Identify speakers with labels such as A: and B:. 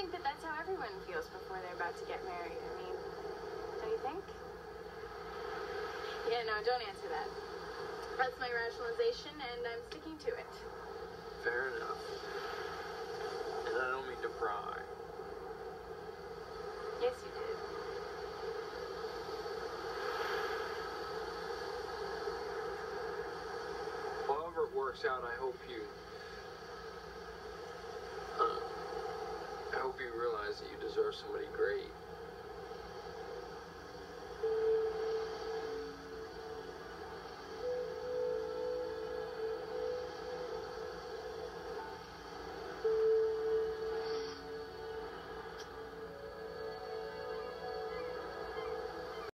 A: think that that's how everyone feels before they're about to get married. I mean, don't you think? Yeah, no, don't answer that. That's my rationalization, and I'm sticking to it.
B: Fair enough. And I don't mean to pry.
A: Yes, you did.
B: However it works out, I hope you realize that you deserve somebody great.